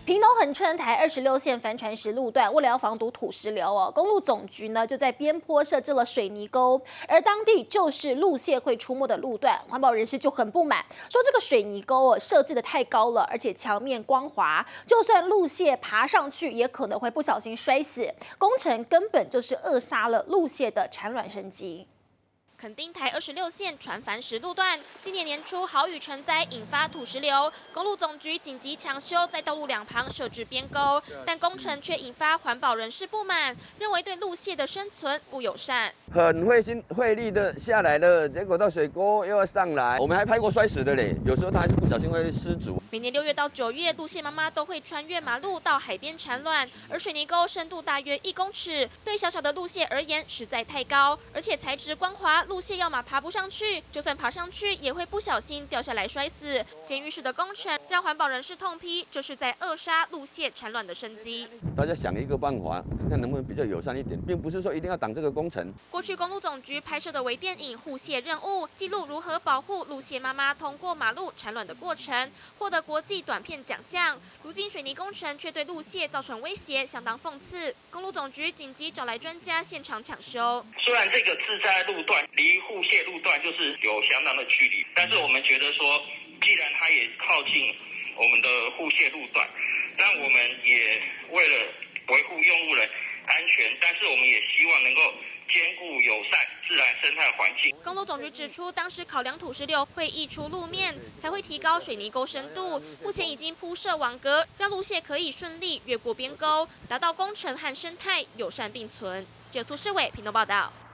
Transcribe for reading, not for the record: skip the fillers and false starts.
屏东恒春台26线帆船石路段，为了要防堵土石流公路总局呢就在边坡设置了水泥沟，而当地就是路蟹会出没的路段，环保人士就很不满，说这个水泥沟设置的太高了，而且墙面光滑，就算路蟹爬上去，也可能会不小心摔死，工程根本就是扼杀了路蟹的产卵生机。 垦丁台26线船帆石路段，今年年初豪雨成灾，引发土石流，公路总局紧急抢修，在道路两旁设置边沟，但工程却引发环保人士不满，认为对路蟹的生存不友善。 很费力的下来了，结果到水沟又要上来，我们还拍过摔死的嘞，有时候它还是不小心会失足。 每年6月到9月，路蟹妈妈都会穿越马路到海边产卵，而水泥沟深度大约1公尺，对小小的路蟹而言实在太高，而且材质光滑。 路蟹要么爬不上去，就算爬上去，也会不小心掉下来摔死。监狱式的工程让环保人士痛批，这是在扼杀路蟹产卵的生机。 大家想一个办法，看能不能比较友善一点，并不是说一定要挡这个工程。 过去公路总局拍摄的微电影《护蟹任务》，记录如何保护路蟹妈妈通过马路产卵的过程，获得国际短片奖项。如今水泥工程却对路蟹造成威胁，相当讽刺。公路总局紧急找来专家现场抢修。 虽然这个自栽路段 离护蟹路段就是有相当的距离，但是我们觉得说，既然它也靠近我们的护蟹路段，那我们也为了维护用路人安全，但是我们也希望能够兼顾友善自然生态环境。 公路总局指出，当时考量土石流会溢出路面，才会提高水泥沟深度。目前已经铺设网格，让路蟹可以顺利越过边沟，达到工程和生态友善并存。记者苏世伟屏东报道。